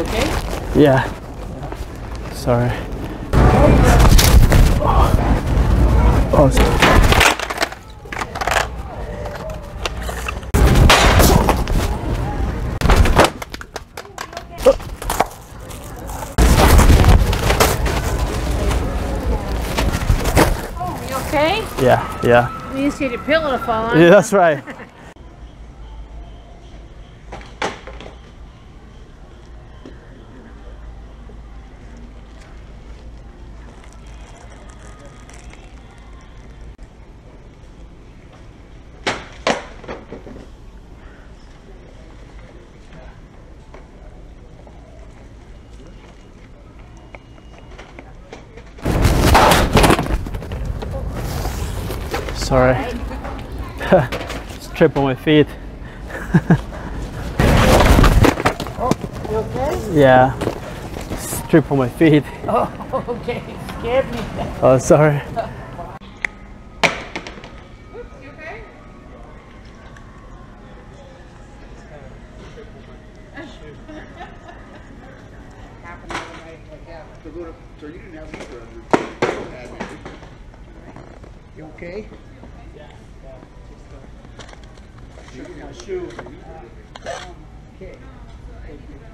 okay? Yeah. Sorry. Oh, sorry. You okay? Yeah. You just need your pillow to fall on. Yeah, that's right. Sorry. Just trip on my feet. Oh, you okay? Yeah. Just trip on my feet. Oh, okay. Scared me. Oh, sorry. You okay? So you didn't have either of you okay? My shoe. Okay. Thank you.